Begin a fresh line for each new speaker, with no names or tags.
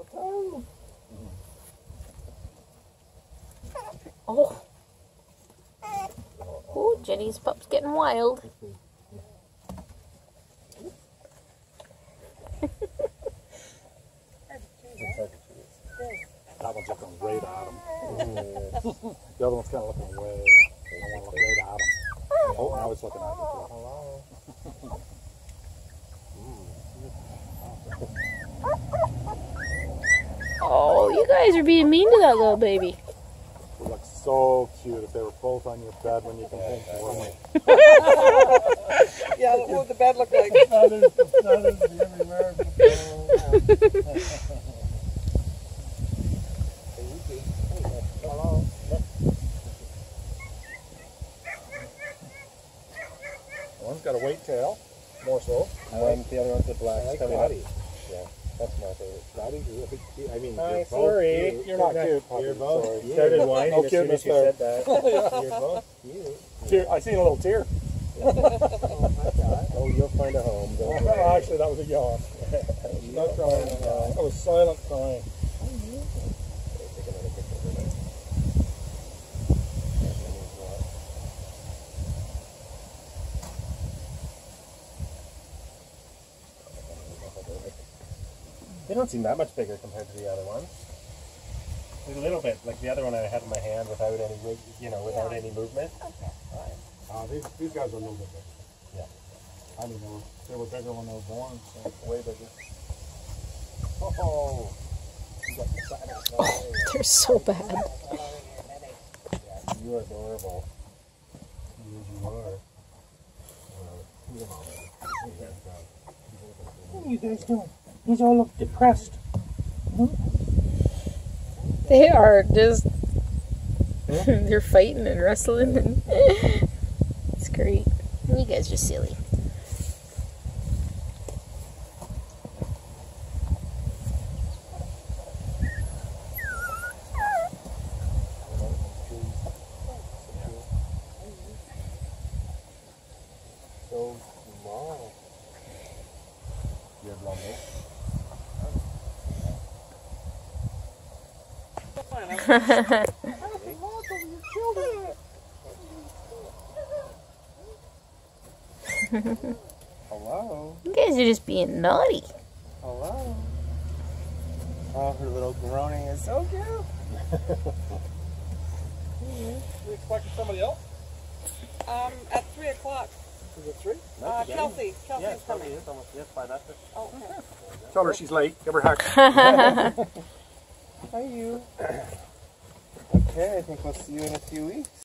Oh. Oh, Jenny's pup's getting wild.
That one's looking right at him. The other one's kind of looking away. I want to look right at him. Oh, now it's looking at you.
Oh, you guys are being mean to that little baby.
It would look so cute if they were both on your bed when you come home from work.
Yeah, what would the bed look like?
One's got a white tail, more so.
And the other one's a black.
I like
Cody. Yeah, that's my favorite.
Cody, I mean,
Hi, sorry.
You're not cute.
You're both
cute.
started whining
No
as soon as you
cuteness
said that. You're both cute.
I seen a little tear.
Oh, you'll find a home. Don't worry.
Actually, that was a yawn. Not crying. That was silent crying.
They don't seem that much bigger compared to the other ones. A little bit, like the other one I had in my hand without any, without any movement.
These guys are a little bit bigger.
Yeah.
I mean, they were bigger when they were born, so way bigger.
Oh,
They're so bad.
you are adorable.
You are.
What are you guys doing? These all look depressed.
They are just, they're fighting and wrestling. And it's great. You guys are silly.
So small. You have long legs? Hello.
You guys are just being naughty.
Hello. Oh, her little groaning is so cute.
You expecting somebody else?
At 3 o'clock.
Is it 3?
Kelsey's coming.
Is almost, yes, by that.
Oh, okay.
Tell her she's late. Give her a hug.
Hi, you. Okay, I think we'll see you in a few weeks.